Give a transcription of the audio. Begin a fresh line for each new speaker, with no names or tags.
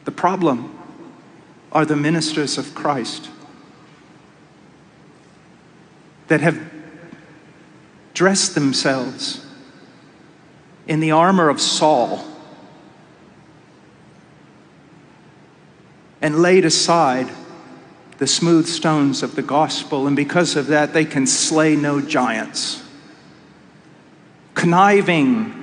The problem are the ministers of Christ that have dressed themselves in the armor of Saul and laid aside the smooth stones of the gospel, and because of that they can slay no giants. Conniving